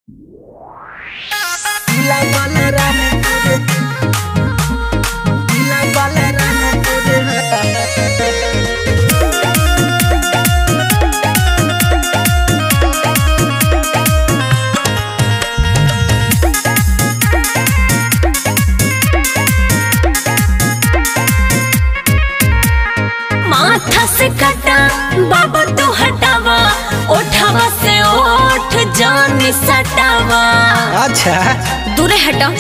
माथा से कटा बाबा तो हटावा, ओठावा से ओठ जानी सटावा। अच्छा दूर हटा।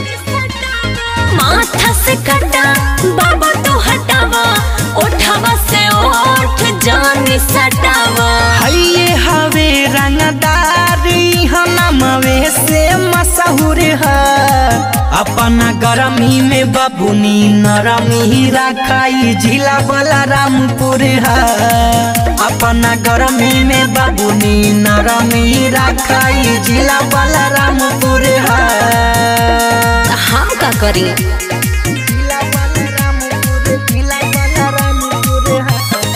माथा से कटा बाबा तो हटावा, ओठावा से ओठ जानी सटावा। हइये हवे रंगदारी हनमवे से मशहूर है। अपना गरमी में बबुनी नरमी रखाई जिला बलरामपुर है। अपना गरमी में बबुनी नरमी रखाई जिला बलरामपुर है। हम का करी? जिला बलरामपुर है।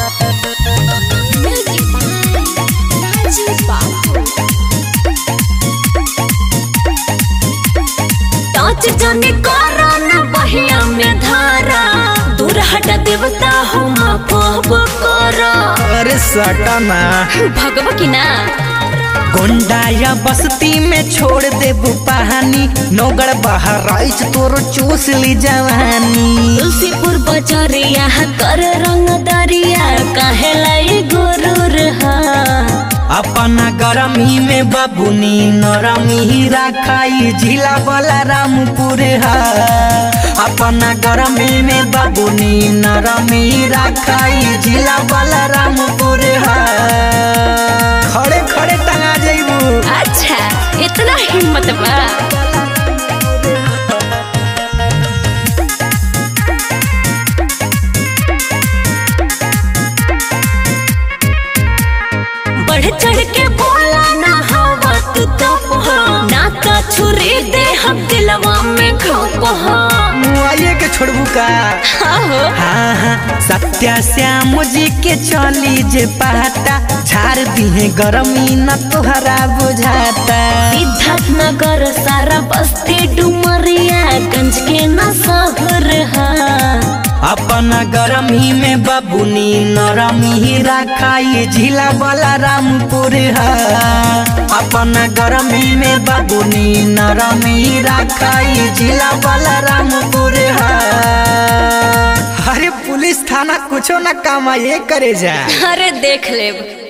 टच जाने करो न बहिया में धारा, दूर हटा देवता हम करो। अरे सटना भगवा की ना गोंडा या बस्ती में छोड़ दे पानी, नौगढ़ बहराइच तोर चूस ली जवानी। तुलसीपुर बजरिया कर रंग दरिया, काहे लाई गुरूर हा। अपना गरमी में बबुनी नरमी रखाई जिला बलरामपुर है। अपना गरमी में बबुनी नरमी रखाई जिला बलरामपुर है। खड़े खड़े टंगा जाइबू। अच्छा इतना हिम्मत बा? बढ़ चढ़ के बोला ना हवा तू तो ना का छुरी दे हम दिलवा में घोप मुआये के छोड़बू का? हाँ हाँ सत्या श्याम जी के चली जे पाता, झाड़ दिहे गरमी न तोहरा बुझाता। सिद्धार्थ नगर सारा बस्ती डुमरिया गंज के न सहर हा। अपना गरमी में बबुनी नरमी रखाई जिला बलरामपुर है। अपना गरमी में बबुनी नरमी रखाई जिला बलरामपुर है। अरे पुलिस थाना कुछो न काम ये करे जा। अरे देख ले।